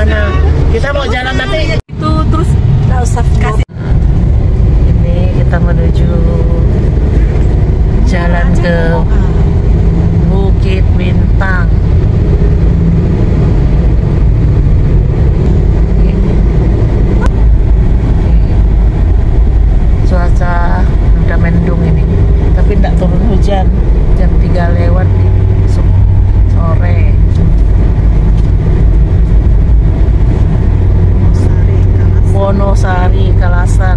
mana? Kita mau jalan nanti. Itu terus nggak usah kasih. Ini kita menuju jalan ke Bukit Bintang. Cuaca udah mendung ini, tapi tidak turun hujan. Jam 3 lewat di sore. Wonosari, Kalasan.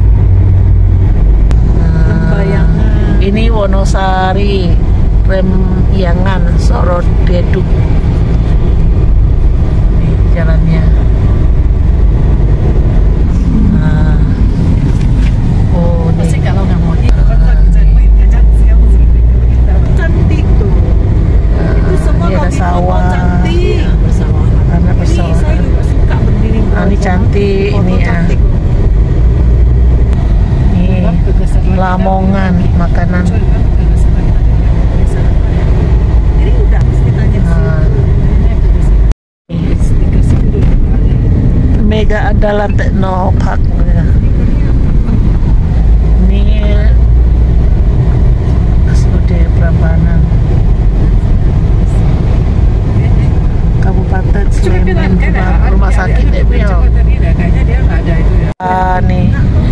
Ini Wonosari, Remyangan, Sorodeduk. Ini jalannya. Kalau nggak mau Cantik tuh. Itu semua ada sawah. Cantik. Karena Ini pesawat. saya juga suka berdiri. Ini cantik, ini ya. Ini Lamongan makanan. Jadi udah mesti tanya Mega adalah Teknopark. Ini SUD Prambanan, Kabupaten Sleman, rumah sakit Epio. Nih,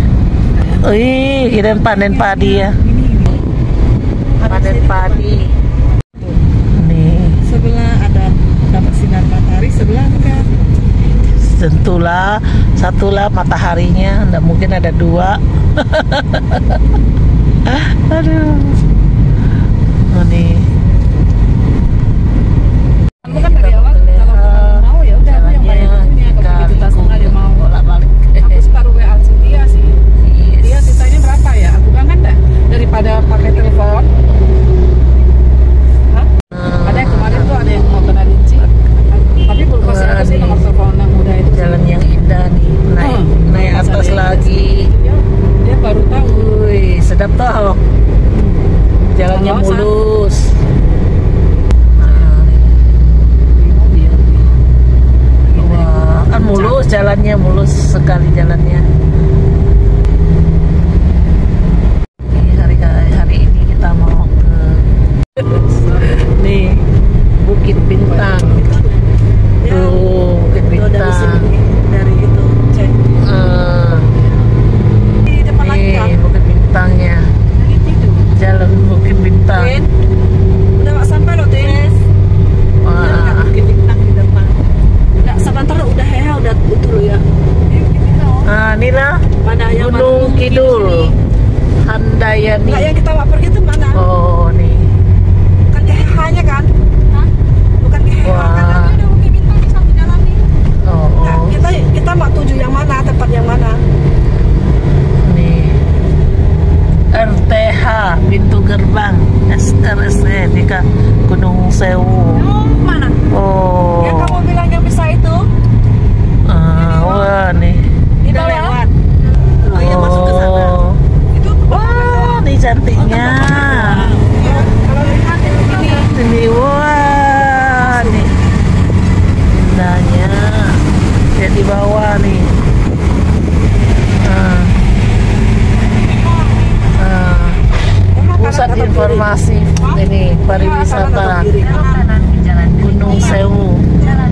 kita panen padi ya. Panen padi. Nih, sebelah ada dapat sinar matahari, sebelah enggak. tentulah satulah mataharinya, nggak mungkin ada dua. Aduh, nih. Kamu kan dari awal kalau mau ya udah yang paling punya, kalau begitu tas nggak dia mau bolak-balik. Aku separuh WA dia sih. Dia sisanya berapa ya? Aku bilang kan dah daripada pakai telepon. Ada yang kemarin tuh ada yang mau kena rinci. Tapi belum masih ada sih nomor telepon yang muda itu. Jalan yang indah nih, naik atas lagi. Dia baru tahu. Wih, sedap toh. Jalannya mulus. Wah, kan mulus jalannya, mulus sekali jalannya. Hari ini kita mau ke nih Bukit Bintang. Tuh, Bukit Bintang. Dari itu cek. Di depan lagi kan. Nih Bukit Bintangnya. Jalan Bukit Bintang. Udah nggak sampai loh, Tis. Wah, Bukit Bintang di depan. Nggak sebentar udah udah betul ya. Inilah Mana yang Gunung Kidul, Handayani. Nggak yang kita pergi itu mana? Oh, nih. Bukan ke hanya kan? Bukan ke Wah. kan? Ada Bukit Bintang di satu jalan nih. Nggak, Oh, kita mau tuju yang mana? Tempat yang mana? nih. RTH pintu gerbang SRSE di Gunung Sewu. Mana? Oh. Yang kamu bilang yang bisa itu? Wah, nih. Di bawah. Oh iya, masuk ke sana. Itu Wah, nih cantiknya. kalau lihat ini Ini wah, nih. Indahnya. Lihat di bawah nih. Pusat informasi ini pariwisata Gunung Sewu.